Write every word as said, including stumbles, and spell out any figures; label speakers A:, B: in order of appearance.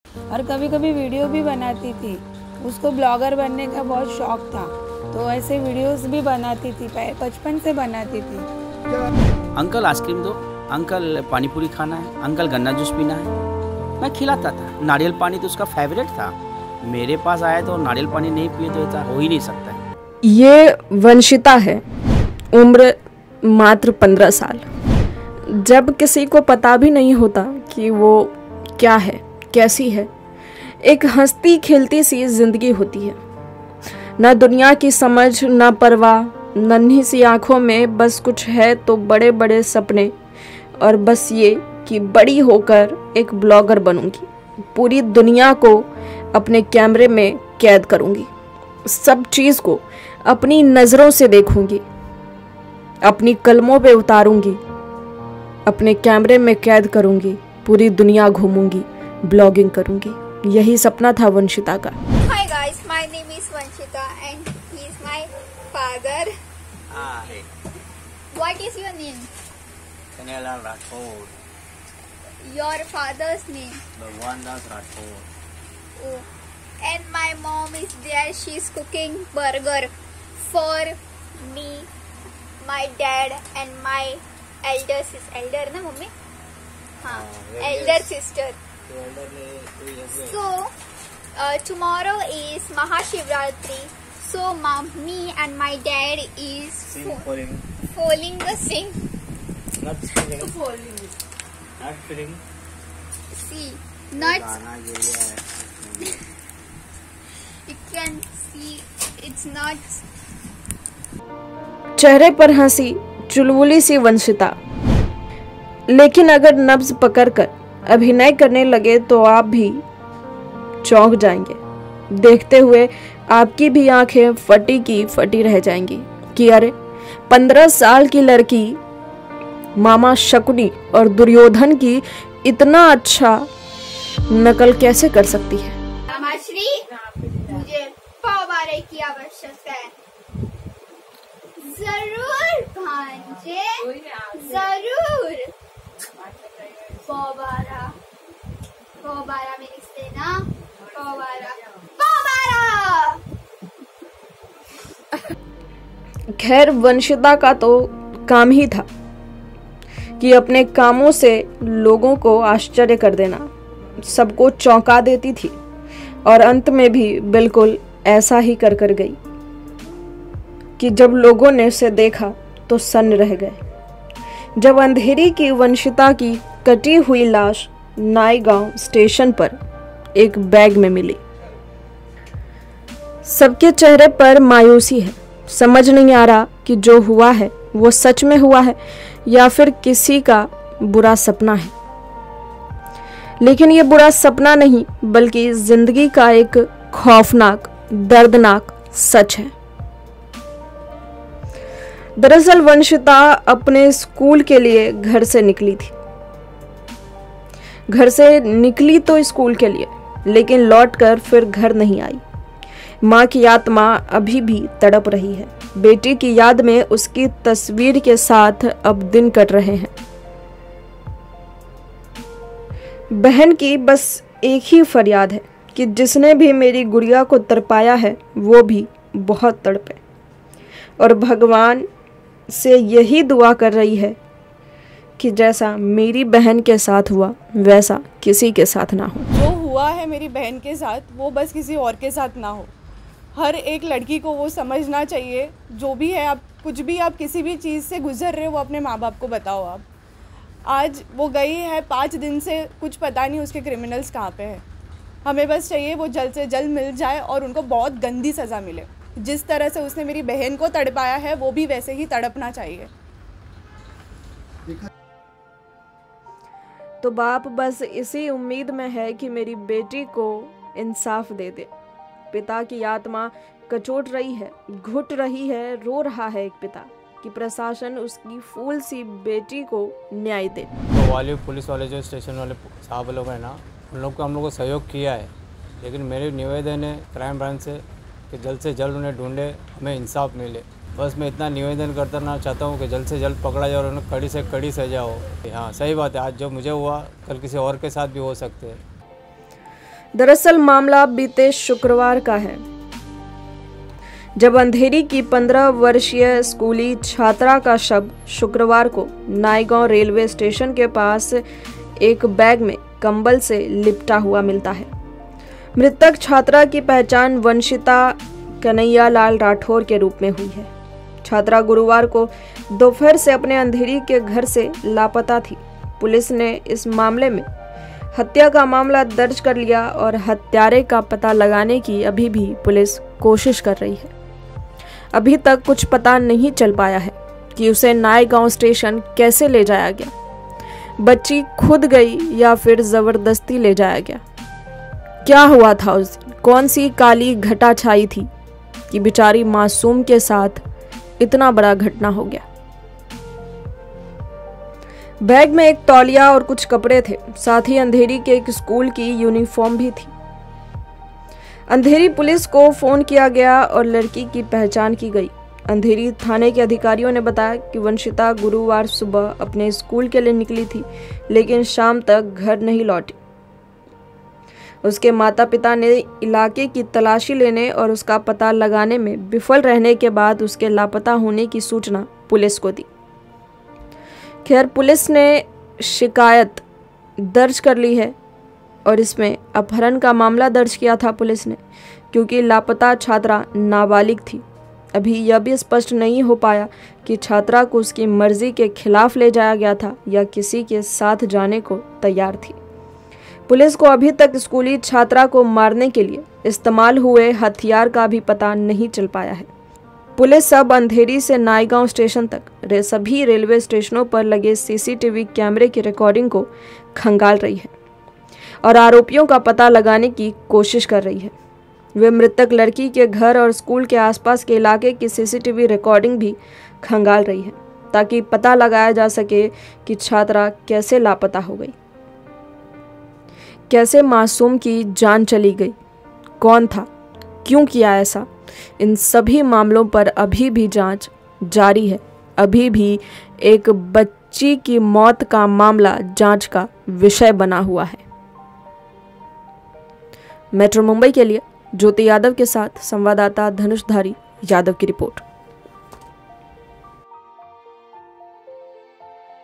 A: और कभी कभी वीडियो भी बनाती थी। उसको ब्लॉगर बनने का बहुत शौक था, तो ऐसे वीडियोस भी बनाती थी, बचपन से बनाती थी।
B: अंकल आइसक्रीम दो, अंकल पानी पूरी खाना है, अंकल गन्ना जूस पीना है, मैं खिलाता था। नारियल पानी तो उसका फेवरेट था। मेरे पास आया तो नारियल पानी नहीं पिए तो ऐसा हो ही नहीं सकता है।
C: ये वंशिता है, उम्र मात्र पंद्रह साल। जब किसी को पता भी नहीं होता कि वो क्या है, कैसी है, एक हंसती खेलती सी जिंदगी होती है। ना दुनिया की समझ, ना परवाह, नन्ही सी आंखों में बस कुछ है तो बड़े बड़े सपने, और बस ये कि बड़ी होकर एक ब्लॉगर बनूंगी, पूरी दुनिया को अपने कैमरे में कैद करूंगी, सब चीज़ को अपनी नज़रों से देखूंगी, अपनी कलमों पे उतारूंगी, अपने कैमरे में कैद करूंगी, पूरी दुनिया घूमूंगी, ब्लॉगिंग करूंगी। यही सपना था वंशिता का।
D: Hi guys, my name is Vanshita and he is my father.
B: Hi.
D: What is your name?
B: Kanela Rathod.
D: Your father's name?
B: Bhagwan Das Rathod.
D: Oh. And my mom is there. She's cooking burger for me, my dad and my elder sister. Elder na mummy? हाँ, elder sister. So uh, tomorrow is Mahashivratri. So mommy and my dad is
B: Sing, falling.
D: falling the sing.
B: Not singing. Falling. Not feeling.
D: See, nuts. You can see it's nuts.
C: चेहरे पर हंसी, चुलबुली सी वंशिता। लेकिन अगर नब्ज पकड़कर अभिनय करने लगे तो आप भी चौंक जाएंगे। देखते हुए आपकी भी आंखें फटी की फटी रह जाएंगी कि अरे पंद्रह साल की लड़की मामा शकुनी और दुर्योधन की इतना अच्छा नकल कैसे कर सकती है।
D: रामाश्री, मुझे पाव बारे की आवश्यकता है। जरूर भांजे, जरूर। पाव बारा, पाव बारा मेरी सेना, पाव बारा, पाव बारा।
C: खैर, वंशिता का तो काम ही था कि अपने कामों से लोगों को आश्चर्य कर देना, सबको चौंका देती थी, और अंत में भी बिल्कुल ऐसा ही कर कर गई कि जब लोगों ने उसे देखा तो सन्न रह गए। जब अंधेरी की वंशिता की कटी हुई लाश नाईगांव स्टेशन पर एक बैग में मिली, सबके चेहरे पर मायूसी है। समझ नहीं आ रहा कि जो हुआ है वो सच में हुआ है या फिर किसी का बुरा सपना है। लेकिन ये बुरा सपना नहीं, बल्कि जिंदगी का एक खौफनाक, दर्दनाक सच है। दरअसल वंशिता अपने स्कूल के लिए घर से निकली थी। घर से निकली तो स्कूल के लिए, लेकिन लौटकर फिर घर नहीं आई। माँ की आत्मा अभी भी तड़प रही है। बेटी की याद में उसकी तस्वीर के साथ अब दिन कट रहे हैं। बहन की बस एक ही फरियाद है कि जिसने भी मेरी गुड़िया को तड़पाया है वो भी बहुत तड़पे, और भगवान से यही दुआ कर रही है कि जैसा मेरी बहन के साथ हुआ वैसा किसी के साथ ना हो।
A: जो हुआ है मेरी बहन के साथ वो बस किसी और के साथ ना हो। हर एक लड़की को वो समझना चाहिए, जो भी है, आप कुछ भी, आप किसी भी चीज़ से गुजर रहे हो, वो अपने माँ बाप को बताओ। आप आज वो गई है पाँच दिन से, कुछ पता नहीं उसके क्रिमिनल्स कहाँ पे हैं। हमें बस चाहिए वो जल्द से जल्द मिल जाए और उनको बहुत गंदी सज़ा मिले। जिस तरह से उसने मेरी बहन को तड़पाया है वो भी वैसे ही तड़पना चाहिए।
C: तो बाप बस इसी उम्मीद में है कि मेरी बेटी को इंसाफ दे दे। पिता की आत्मा कचोट रही है, घुट रही है, रो रहा है एक पिता कि प्रशासन उसकी फूल सी बेटी को न्याय दे।
E: तो वाले पुलिस वाले जो स्टेशन वाले साहब लोग हैं ना, उन लोग को हम लोग को सहयोग किया है, लेकिन मेरी निवेदन है क्राइम ब्रांच से कि जल्द से जल्द उन्हें ढूंढे, हमें इंसाफ मिले। बस मैं इतना निवेदन करना चाहता हूँ कि जल्द से जल्द पकड़ा जाए और उन्हें कड़ी से कड़ी सजा हो। हाँ, सही बात है, आज जो मुझे हुआ कल किसी और के साथ भी हो सकते हैं।
C: दरअसल मामला बीते शुक्रवार का है, जब अंधेरी की पंद्रह वर्षीय स्कूली छात्रा का शव शुक्रवार को नायगांव रेलवे स्टेशन के पास एक बैग में कंबल से लिपटा हुआ मिलता है। मृतक छात्रा की पहचान वंशिता कन्हैयालाल राठौर के रूप में हुई है। छात्रा गुरुवार को दोपहर से अपने अंधेरी के घर से लापता थी। पुलिस ने इस मामले में हत्या का मामला दर्ज कर लिया और हत्यारे का पता लगाने की अभी भी पुलिस कोशिश कर रही है। अभी तक कुछ पता नहीं चल पाया है कि उसे नायगांव स्टेशन कैसे ले जाया गया। बच्ची खुद गई या फिर जबरदस्ती ले जाया गया। क्या हुआ था उस दिन? कौन सी काली घटा छाई थी कि बेचारी मासूम के साथ इतना बड़ा घटना हो गया। बैग में एक तौलिया और कुछ कपड़े थे, साथ ही अंधेरी के एक स्कूल की यूनिफॉर्म भी थी। अंधेरी पुलिस को फोन किया गया और लड़की की पहचान की गई। अंधेरी थाने के अधिकारियों ने बताया कि वंशिता गुरुवार सुबह अपने स्कूल के लिए निकली थी, लेकिन शाम तक घर नहीं लौटी। उसके माता पिता ने इलाके की तलाशी लेने और उसका पता लगाने में विफल रहने के बाद उसके लापता होने की सूचना पुलिस को दी। खैर, पुलिस ने शिकायत दर्ज कर ली है और इसमें अपहरण का मामला दर्ज किया था पुलिस ने, क्योंकि लापता छात्रा नाबालिग थी। अभी यह भी स्पष्ट नहीं हो पाया कि छात्रा को उसकी मर्जी के खिलाफ ले जाया गया था या किसी के साथ जाने को तैयार थी। पुलिस को अभी तक स्कूली छात्रा को मारने के लिए इस्तेमाल हुए हथियार का भी पता नहीं चल पाया है। पुलिस अब अंधेरी से नायगांव स्टेशन तक रे सभी रेलवे स्टेशनों पर लगे सीसीटीवी कैमरे की रिकॉर्डिंग को खंगाल रही है और आरोपियों का पता लगाने की कोशिश कर रही है। वे मृतक लड़की के घर और स्कूल के आसपास के इलाके की सीसीटीवी रिकॉर्डिंग भी खंगाल रही है, ताकि पता लगाया जा सके कि छात्रा कैसे लापता हो गई, कैसे मासूम की जान चली गई, कौन था, क्यों किया ऐसा। इन सभी मामलों पर अभी भी जांच जारी है। अभी भी एक बच्ची की मौत का मामला जांच का विषय बना हुआ है। मेट्रो मुंबई के लिए ज्योति यादव के साथ संवाददाता धनुषधारी यादव की रिपोर्ट।